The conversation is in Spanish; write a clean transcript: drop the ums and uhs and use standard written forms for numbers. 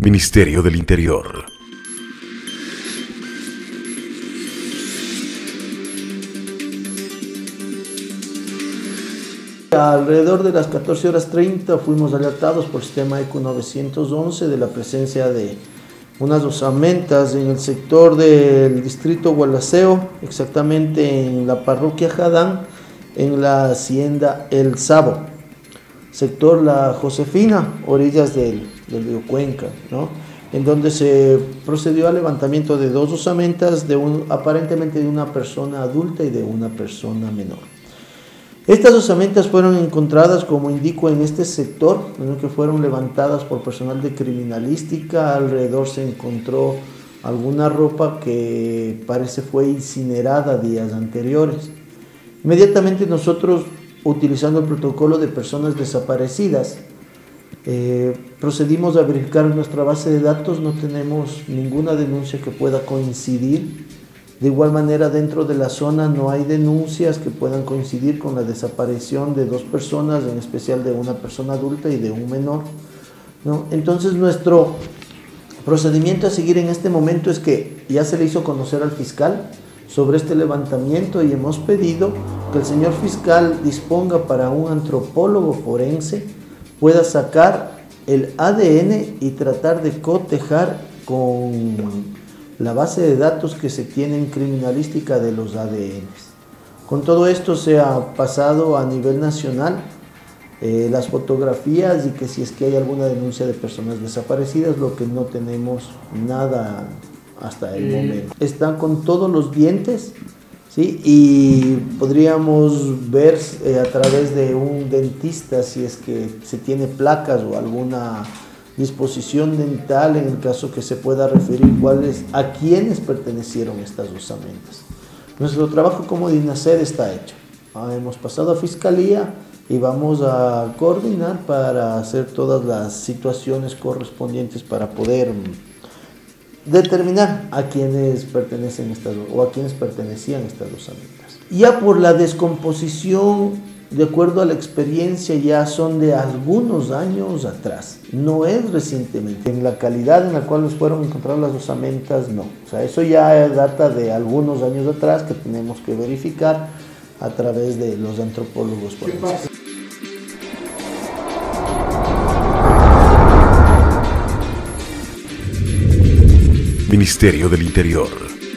Ministerio del Interior. Alrededor de las 14:30 fuimos alertados por el sistema ECU 911 de la presencia de unas osamentas en el sector del distrito Gualaceo, exactamente en la parroquia Jadán, en la hacienda El Sabo, sector La Josefina, orillas del río Cuenca, ¿no? En donde se procedió al levantamiento de dos osamentas, aparentemente de una persona adulta y de una persona menor. Estas osamentas fueron encontradas, como indico, en este sector, en el que fueron levantadas por personal de criminalística. Alrededor se encontró alguna ropa que parece fue incinerada días anteriores. Inmediatamente nosotros, utilizando el protocolo de personas desaparecidas, procedimos a verificar nuestra base de datos. No tenemos ninguna denuncia que pueda coincidir. De igual manera, dentro de la zona no hay denuncias que puedan coincidir con la desaparición de dos personas, en especial de una persona adulta y de un menor, ¿no? Entonces, nuestro procedimiento a seguir en este momento es que ya se le hizo conocer al fiscal sobre este levantamiento y hemos pedido que el señor fiscal disponga para un antropólogo forense pueda sacar el ADN y tratar de cotejar con la base de datos que se tiene en criminalística de los ADNs. Con todo esto se ha pasado a nivel nacional las fotografías y que si es que hay alguna denuncia de personas desaparecidas, lo que no tenemos nada hasta el momento. Están con todos los dientes, ¿sí? Y podríamos ver a través de un dentista si es que se tiene placas o alguna disposición dental, en el caso que se pueda referir a quiénes pertenecieron estas osamentas. Nuestro trabajo como DINASED está hecho. Hemos pasado a Fiscalía y vamos a coordinar para hacer todas las situaciones correspondientes para poder determinar a quiénes pertenecen a quiénes pertenecían estas osamentas. Ya por la descomposición, de acuerdo a la experiencia, ya son de algunos años atrás, no es recientemente. En la calidad en la cual fueron encontradas las osamentas, no. O sea, eso ya data de algunos años atrás que tenemos que verificar a través de los antropólogos forenses. Ministerio del Interior.